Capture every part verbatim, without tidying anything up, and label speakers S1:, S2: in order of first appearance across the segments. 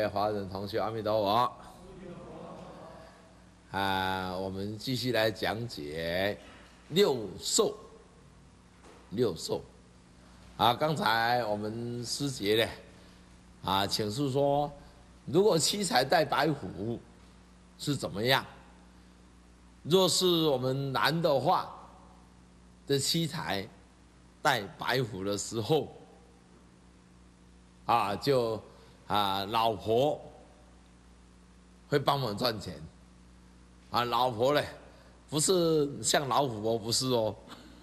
S1: 位华人同学，阿弥陀佛。啊，我们继续来讲解六受。六受。啊，刚才我们师姐呢，啊，请示说，如果七彩带白虎是怎么样？若是我们男的话，这七彩带白虎的时候，啊，就啊，老婆会帮忙赚钱，啊，老婆呢，不是像老虎哦，不是哦，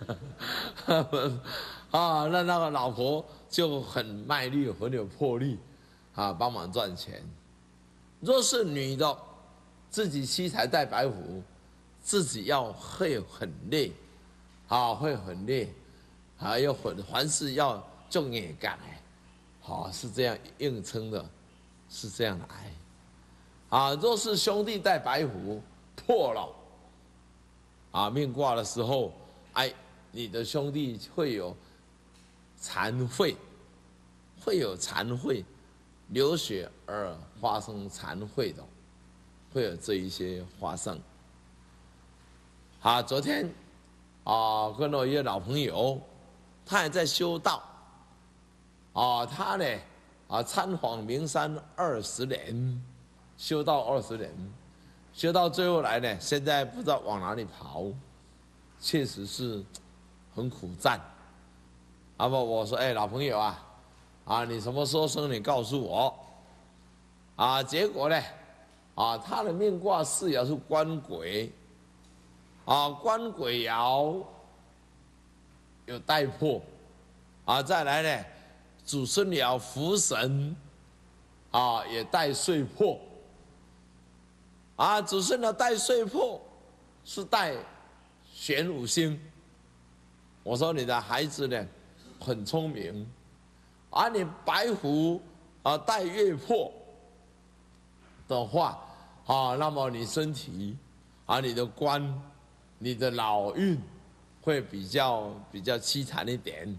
S1: 啊，那那个老婆就很卖力，很有魄力，啊，帮忙赚钱。若是女的，自己七彩带白虎，自己要会很累，啊，会很累，还要很凡事要重眼感哎。好，是这样硬撑的，是这样来。啊，若是兄弟带白虎破了，啊，命卦的时候，哎，你的兄弟会有残废，会有残废，流血而发生残废的，会有这一些发生。啊，昨天啊，跟我一个老朋友，他也在修道。啊，他呢，啊，参访名山二十年，修道二十年，修到最后来呢，现在不知道往哪里跑，确实是很苦战。那么我说，哎，老朋友啊，啊，你什么时候生？你告诉我。啊，结果呢，啊，他的命卦四爻是官鬼，啊，官鬼爻有带破，啊，再来呢。祖孙爻福神，啊，也带岁破，啊，祖孙爻带岁破，是带玄武星。我说你的孩子呢，很聪明，而你白虎啊带月破的话，啊，那么你身体啊，你的官，你的老运会比较比较凄惨一点。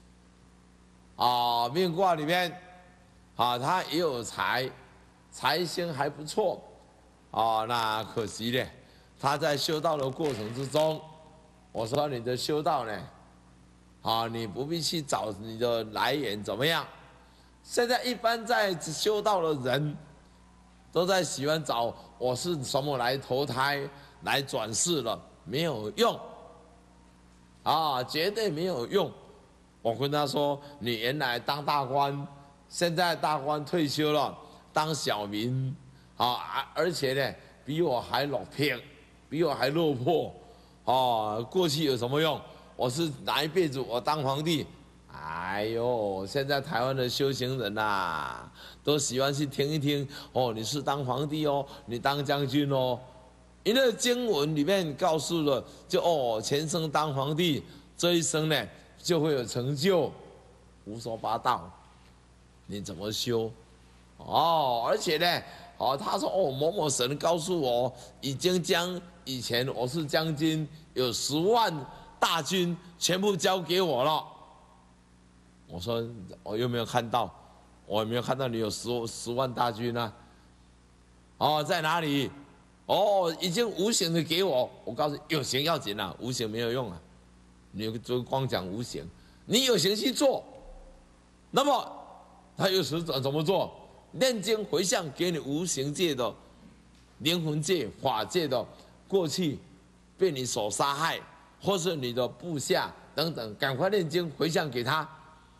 S1: 啊，命卦里面，啊，他也有财，财星还不错，啊，那可惜呢，他在修道的过程之中，我说你的修道呢，啊，你不必去找你的来源怎么样？现在一般在修道的人，都在喜欢找我是什么来投胎来转世了，没有用，啊，绝对没有用。我跟他说：“你原来当大官，现在大官退休了，当小民，啊，而且呢，比我还落魄，比我还落魄，哦，过去有什么用？我是哪一辈子我当皇帝？哎呦，现在台湾的修行人呐、啊，都喜欢去听一听，哦，你是当皇帝哦，你当将军哦，因为经文里面告诉了，就哦，前生当皇帝，这一生呢。”就会有成就，胡说八道，你怎么修？哦，而且呢，哦，他说哦，某某神告诉我，已经将以前我是将军，有十万大军全部交给我了。我说我有没有看到？我有没有看到你有十十万大军呢、啊？哦，在哪里？哦，已经无形的给我。我告诉你，有形要紧啊，无形没有用啊。你就光讲无形，你有形去做，那么他有时怎么做？念经回向给你无形界的灵魂界、法界的过去被你所杀害，或是你的部下等等，赶快念经回向给他。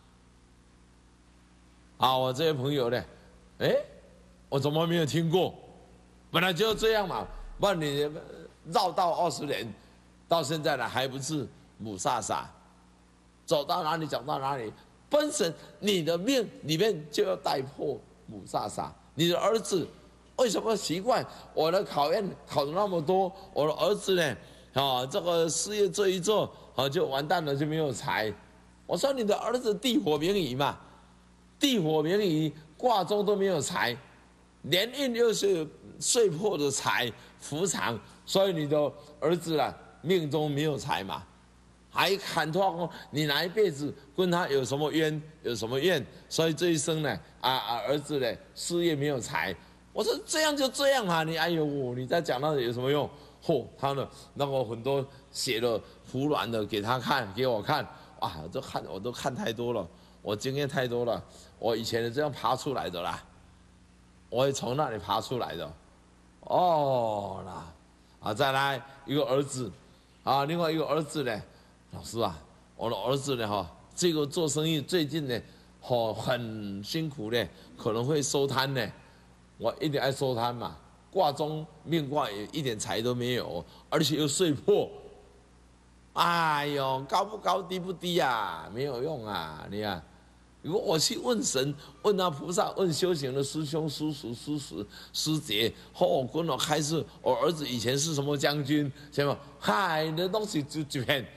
S1: 啊，我这位朋友呢，哎，我怎么没有听过？本来就这样嘛，不然你绕道二十年，到现在呢还不是。母萨萨，走到哪里讲到哪里，本身你的命里面就要带破母萨萨。你的儿子为什么奇怪？我的考验考了那么多，我的儿子呢？啊，这个事业做一做，啊就完蛋了，就没有财。我说你的儿子地火明夷嘛，地火明夷卦中都没有财，年运又是岁破的财伏藏，所以你的儿子啊命中没有财嘛。 还喊话说你哪一辈子跟他有什么冤，有什么怨，所以这一生呢，啊啊儿子呢事业没有财。我说这样就这样啊，你哎呦你在讲那有什么用？嚯、哦，他呢让我很多写了胡乱的给他看，给我看，哇，这看我都看太多了，我经验太多了，我以前是这样爬出来的啦，我也从那里爬出来的。哦啦，啊，再来一个儿子，啊，另外一个儿子呢，老师啊，我的儿子呢哈，这个做生意最近呢，哦很辛苦呢，可能会收摊呢，我一定爱收摊嘛，卦中命卦也一点财都没有，而且又碎破，哎呦，高不高低不低啊，没有用啊，你看。如果我去问神、问那菩萨、问修行的师兄、师叔、师叔、师姐，哦，跟我开示，我儿子以前是什么将军，什么，嗨，那东西就就骗。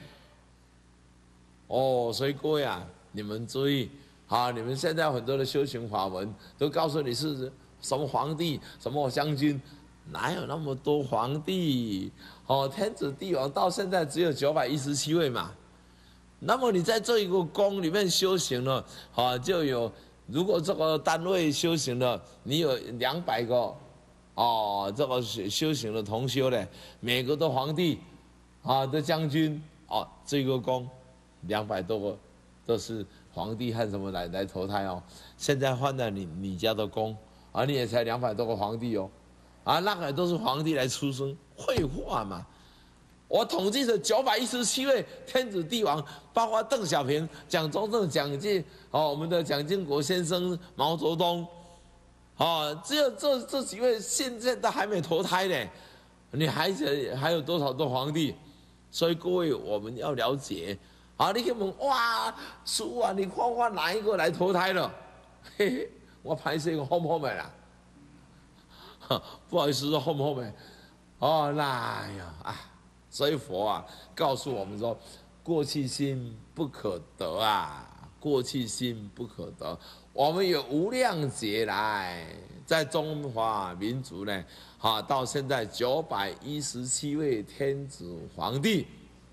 S1: 哦，所以各位啊，你们注意，啊，你们现在很多的修行法门都告诉你是什么皇帝、什么将军，哪有那么多皇帝？哦，天子帝王到现在只有九百一十七位嘛。那么你在这一个宫里面修行了，啊，就有如果这个单位修行了，你有两百个，哦，这个修行的同修呢，每个都皇帝，啊的将军，哦，这个宫两百多个都是皇帝和什么来来投胎哦。现在换到你你家的宫，啊，你也才两百多个皇帝哦，啊，那个都是皇帝来出生，废话嘛。我统计的九百一十七位天子帝王，包括邓小平、蒋中正、蒋介，哦，我们的蒋经国先生、毛泽东，哦，只有这这几位现在都还没投胎呢，你还还有多少个皇帝？所以各位我们要了解，啊，你去问哇，叔啊，你看看哪一个来投胎了？嘿嘿，我拍摄个后后面啦，不好意思，后后面，哦，那呀啊。所以佛啊告诉我们说，过去心不可得啊，过去心不可得。我们有无量劫来，在中华民族呢，啊，到现在九百一十七位天子皇帝，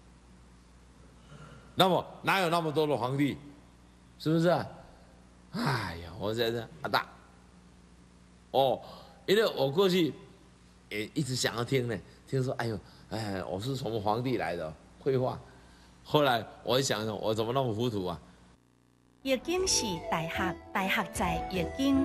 S1: 那么哪有那么多的皇帝？是不是？哎呀，我觉得阿大，哦，因为我过去也一直想要听呢，听说，哎呦。哎，我是从皇帝来的，绘画。后来我一想，我怎么那么糊涂啊？
S2: 易经是大学，大学在易经。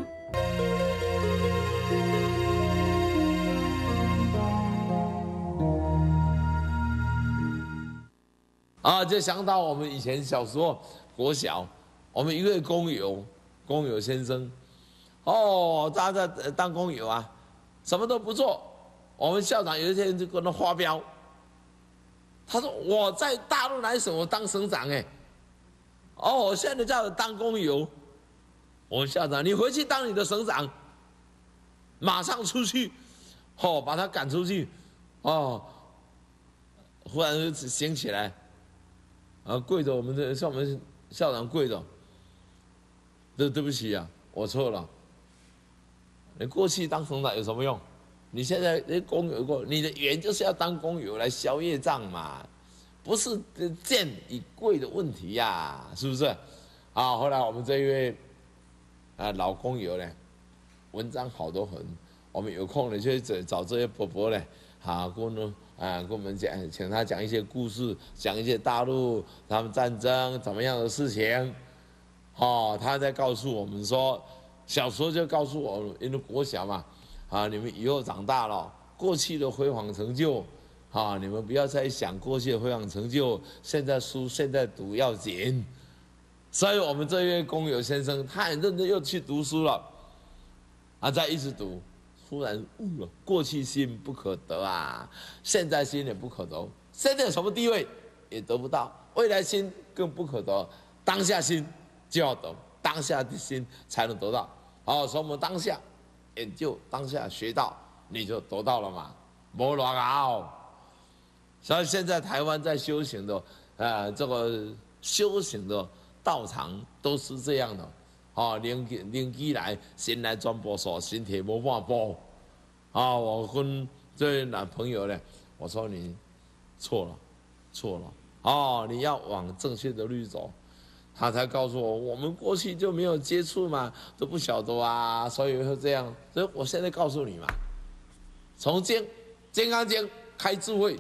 S1: 啊，就想到我们以前小时候国小，我们一位工友，工友先生，哦，他在当工友啊，什么都不做。我们校长有一天就跟他发飙，他说我在大陆哪省我当省长哎，哦，我现在叫我当工友，我们校长你回去当你的省长，马上出去，哦，把他赶出去，哦，忽然就醒起来，啊，跪着我们的向我们校长跪着，对对不起啊，我错了，你过去当省长有什么用？你现在那工友过，你的缘就是要当工友来消业障嘛，不是贱与贵的问题呀、啊，是不是？啊，后来我们这一位啊老工友呢，文章好得很，我们有空呢就找找这些伯伯呢，啊，跟呢啊跟我们讲，请他讲一些故事，讲一些大陆他们战争怎么样的事情，哦，他在告诉我们说，小时候就告诉我，因为国小嘛。啊！你们以后长大了，过去的辉煌成就，啊，你们不要再想过去的辉煌成就，现在书现在读要紧。所以我们这位工友先生，他很认真又去读书了，啊，在一直读，突然悟了，过去心不可得啊，现在心也不可得，现在有什么地位也得不到，未来心更不可得，当下心就要得，当下的心才能得到。好，所以我们当下。研究当下学到，你就得到了嘛，没乱搞。所以现在台湾在修行的，呃，这个修行的道场都是这样的，啊，灵灵机来，先来转播所，身体没办法播。啊，我跟这位男朋友呢，我说你错了，错了， 哦，你要往正确的路走。他才告诉我，我们过去就没有接触嘛，都不晓得啊，所以会这样。所以我现在告诉你嘛，从金金刚经开智慧，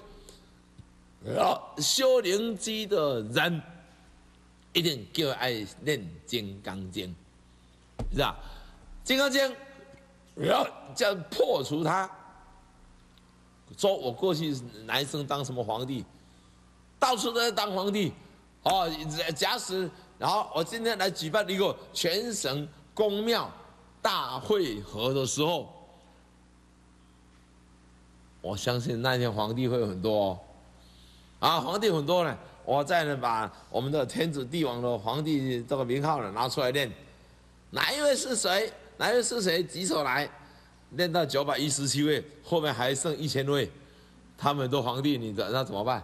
S1: 修灵机的人一定就爱念金刚经，是吧？金刚经要叫破除它。说我过去哪一生当什么皇帝，到处都在当皇帝，哦，假使。然后我今天来举办一个全省公庙大会合的时候，我相信那天皇帝会很多哦，啊，皇帝很多呢。我再呢把我们的天子帝王的皇帝这个名号呢拿出来念，哪一位是谁？哪一位是谁？举手来，念到九百一十七位，后面还剩一千位，他们都皇帝，你的那怎么办？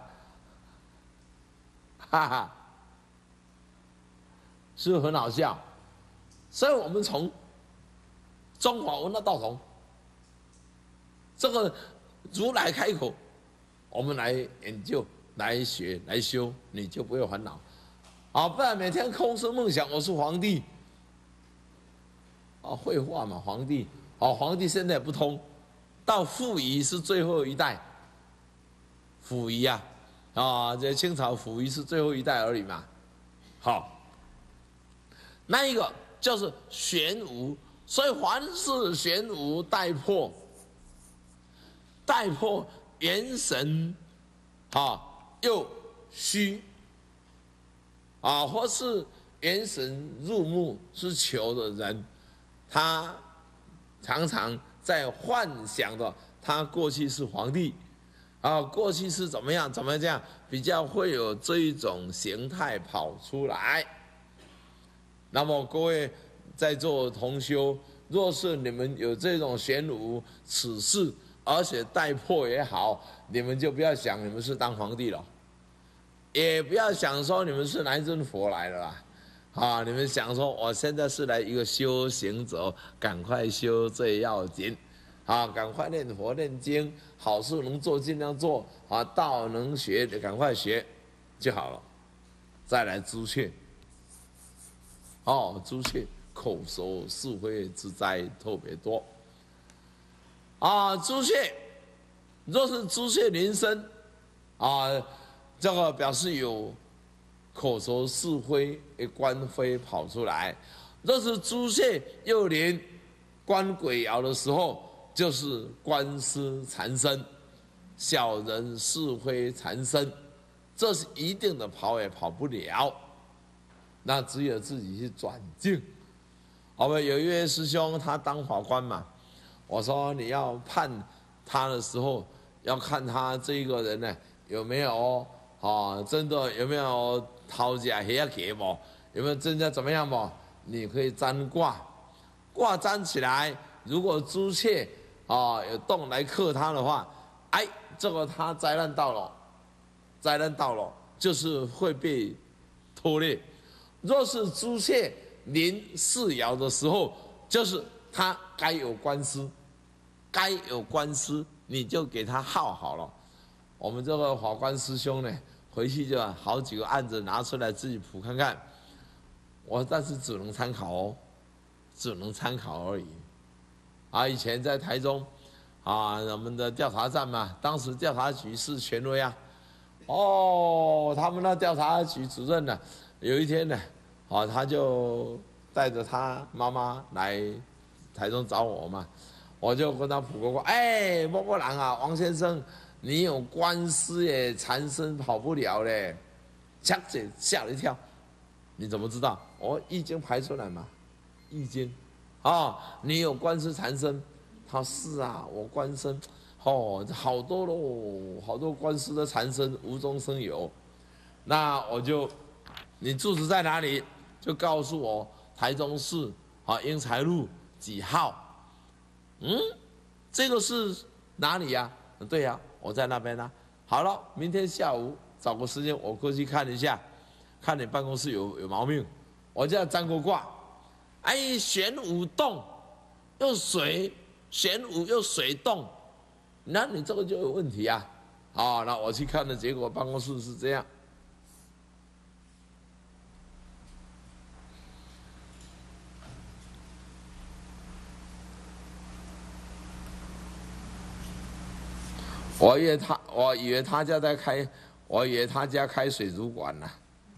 S1: 哈哈。是不是很好笑？所以我们从中华文化道统，这个如来开口，我们来研究、来学、来修，你就不会烦恼。啊，不然每天空思梦想，我是皇帝。啊，绘画嘛，皇帝。哦，皇帝现在也不通，到溥仪是最后一代。溥仪啊，啊，这清朝溥仪是最后一代而已嘛。好。那一个就是玄武，所以凡是玄武带破，带破元神，啊，又虚，啊，或是元神入目是求的人，他常常在幻想的，他过去是皇帝，啊，过去是怎么样怎么样，比较会有这一种形态跑出来。那么各位在座同修，若是你们有这种玄武此事，而且带破也好，你们就不要想你们是当皇帝了，也不要想说你们是哪一尊佛来了啦，啊，你们想说我现在是来一个修行者，赶快修最要紧，啊，赶快念佛念经，好事能做尽量做，啊，道能学就赶快学就好了，再来朱雀。哦，朱雀口舌是非之灾特别多啊！朱雀若是朱雀临身啊，这个表示有口舌是非的官非跑出来；若是朱雀又临官鬼爻的时候，就是官司缠身，小人是非缠身，这是一定的，跑也跑不了。那只有自己去转境。我们有一位师兄，他当法官嘛，我说你要判他的时候，要看他这个人呢有没有啊，真的有没有讨价还给不？有没有真的怎么样不？你可以占卦，卦占起来，如果朱雀啊有动来克他的话，哎，这个他灾难到了，灾难到了，就是会被拖累。若是朱雀临四爻的时候，就是他该有官司，该有官司，你就给他耗好了。我们这个法官师兄呢，回去就好几个案子拿出来自己谱看看。我但是只能参考哦，只能参考而已。啊，以前在台中，啊，我们的调查站嘛，当时调查局是权威啊。哦，他们那调查局主任呢？有一天呢，啊，他就带着他妈妈来台中找我嘛，我就跟他卜过卦，哎，某某人啊，王先生，你有官司耶，缠身跑不了嘞，吓姐吓了一跳，你怎么知道？我易经排出来嘛，易经，啊，你有官司缠身，他是啊，我官司，哦，好多喽，好多官司的缠身，无中生有，那我就。你住址在哪里？就告诉我台中市啊英才路几号？嗯，这个是哪里呀、啊？对呀、啊，我在那边呢、啊。好了，明天下午找个时间我过去看一下，看你办公室有有毛病，我就要占个卦。哎，玄武动又水，玄武又水动，那你这个就有问题啊！啊，那我去看的结果，办公室是这样。 我以为他，我以为他家在开，我以为他家开水族馆呢、啊。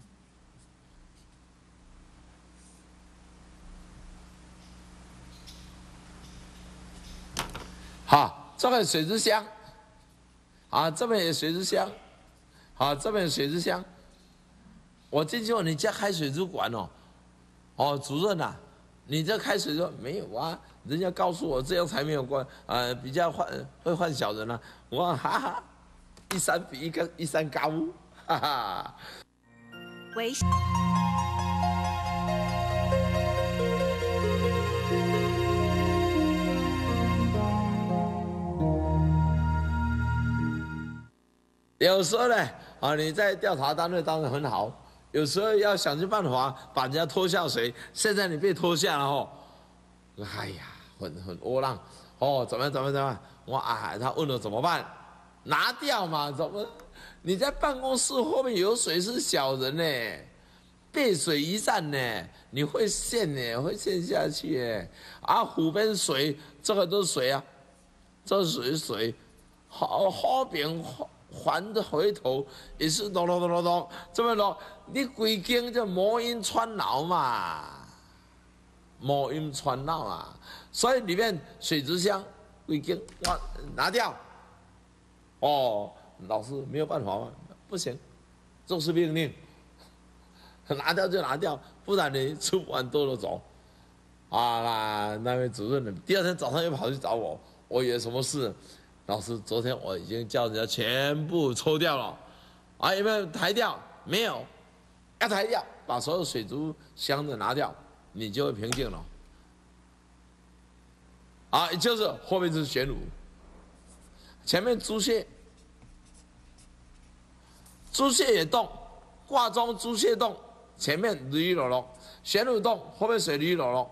S1: 好，这个水族箱，啊，这边有水族箱，好，这边有水族箱。我进去问你家开水族馆哦，哦，主任啊，你这开水族没有啊？人家告诉我这样才没有关，呃，比较换会换小人啊。我说哈哈，一山比一个一山高，哈哈。
S2: 喂。
S1: 有时候呢，啊，你在调查单位当然很好，有时候要想尽办法把人家拖下水。现在你被拖下了哦，哎呀，很很窝囊，哦，怎么怎么怎么？我啊，他问了怎么办？拿掉嘛，怎么？你在办公室后面有水是小人呢，背水一战呢，你会陷呢，会陷下去哎。啊，湖边水，这个都是水啊，这是水水，好好边好。还回头也是咚咚咚咚咚，这么咯，你规间就魔音穿脑嘛，魔音穿脑啊，所以里面水族箱规间哇拿掉，哦，老师没有办法吗？不行，这是命令，拿掉就拿掉，不然你吃不完兜着走。啊，那那位主任呢？第二天早上又跑去找我，我以为什么事？老师，昨天我已经叫人家全部抽掉了，啊，有没有抬掉？没有，要抬掉，把所有水族箱的拿掉，你就会平静了。啊，就是后面是玄武，前面朱雀，朱雀也动，卦中朱雀动，前面驴裸裸，玄武动，后面水驴裸裸。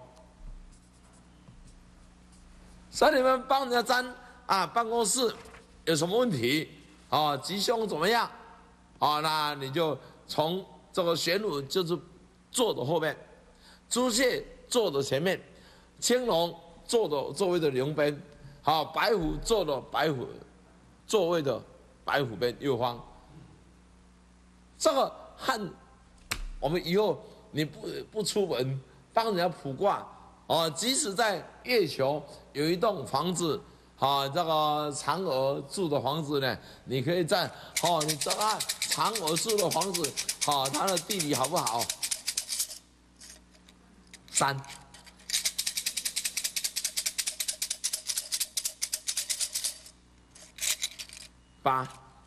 S1: 所以你们帮人家占。啊，办公室有什么问题？啊，吉凶怎么样？啊，那你就从这个玄武就是坐的后面，朱雀坐的前面，青龙坐的座位的龙边，好，白虎坐的白虎座位的白虎边右方。这个和我们以后你不不出门帮人家卜卦，哦，即使在月球有一栋房子。啊，这个嫦娥住的房子呢，你可以在哦，你知道嫦娥住的房子，好、哦，它的地理好不好？三，八，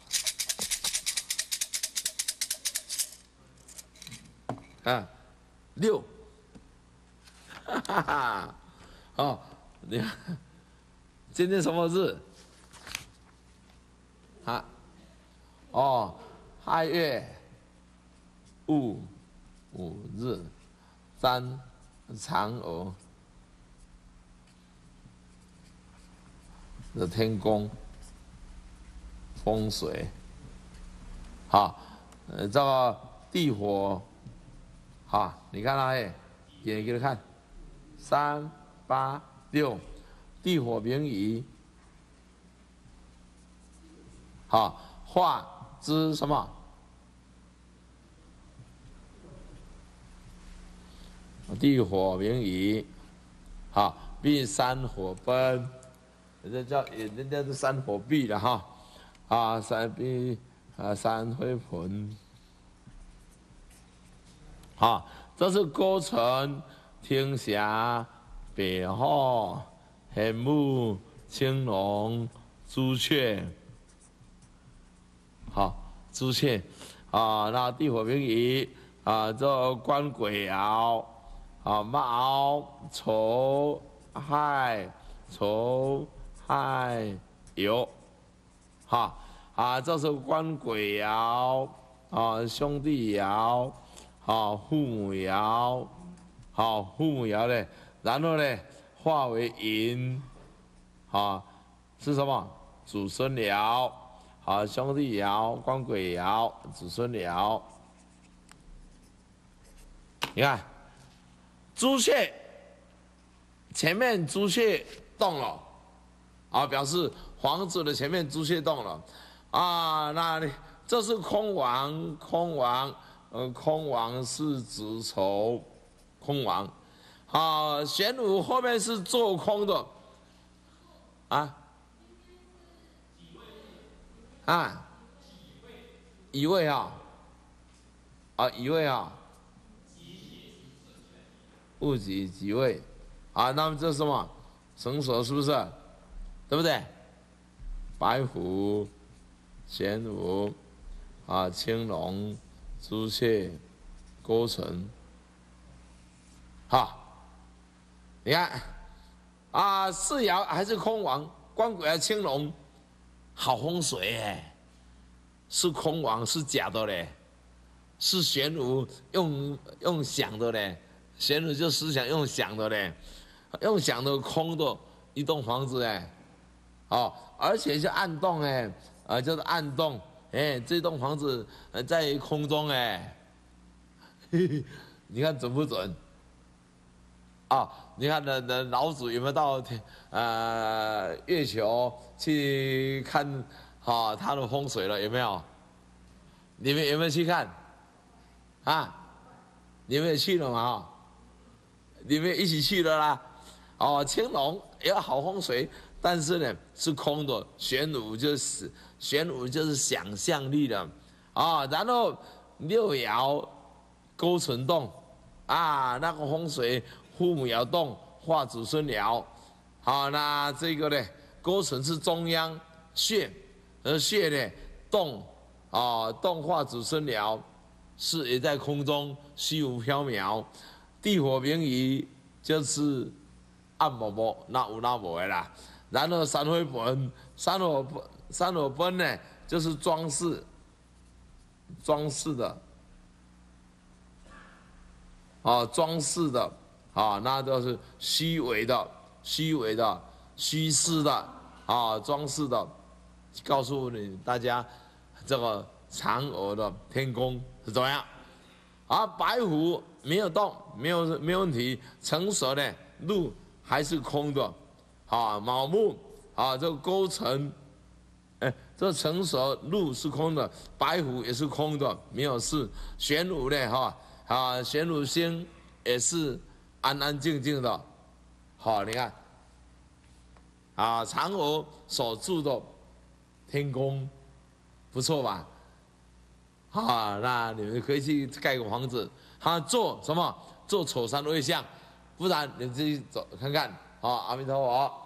S1: 啊，六，哈哈哈，哦，你看。今天什么日？啊，哦，亥月戊午日，三嫦娥的天宫风水，好，呃，这个地火，好，你看那里，给给他看，三八六。地火明夷，好，化之什么？地火明夷，好，避山火奔，人家叫人家是山火避了哈，啊，山避啊山灰盆，好，这是勾陈、天霞、北鹤。玄武、青龙、朱雀，好，朱雀，啊，那地火明夷，啊，这官鬼爻，啊，卯、丑、亥、丑、亥、酉，好，啊，这是官鬼爻，啊，兄弟爻，好，父母爻，好，父母爻呢，然后呢？化为寅，啊，是什么？祖孙爻，啊，兄弟爻、官鬼爻、子孙爻。你看，朱雀前面朱雀动了，啊，表示房子的前面朱雀洞了，啊，那这是空王，空王，呃，空王是子丑，空王，啊，玄武后面是做空的，啊，啊，乙未啊，啊，乙未啊，戊己己未，啊，那么这是什么？成熟是不是？对不对？白虎、玄武，啊，青龙、朱雀、勾陈，好，你看，啊，四爻还是空王，官鬼还青龙，好风水哎，是空王是假的嘞，是玄武用用想的嘞，玄武就思想用想的嘞，用想的空的一栋房子哎。哦，而且是暗洞哎，啊，叫做暗洞哎，这栋房子在空中哎，嘿嘿，你看准不准？啊、哦，你看那那老祖有没有到呃月球去看哈、哦、他的风水了？有没有？你们有没有去看？啊，你们也去了嘛？你们一起去了啦？哦，青龙也有好风水。但是呢，是空的。玄武就是玄武就是想象力的啊。然后六爻勾陈动啊，那个风水父母爻动化子孙爻。好，那这个呢，勾陈是中央穴，而穴呢动啊动化子孙爻，是也在空中虚无缥缈。地火明夷就是暗摸摸，那有那无的啦。然后三回本，三火本，三火本呢，就是装饰，装饰的，啊，装饰的，啊，那都是虚伪的，虚伪的，虚饰的，啊，装饰的。告诉你大家，这个嫦娥的天宫是怎么样？啊，白虎没有动，没有没有问题，成熟呢，路还是空的。啊，卯木啊，这个勾陈，哎，这成熟路是空的，白虎也是空的，没有事。玄武呢，哈啊，玄武星也是安安静静的。好，你看，啊，嫦娥所住的天宫，不错吧？啊，那你们可以去盖个房子，他做什么？做丑三位相，不然你自己走看看。啊，阿弥陀佛。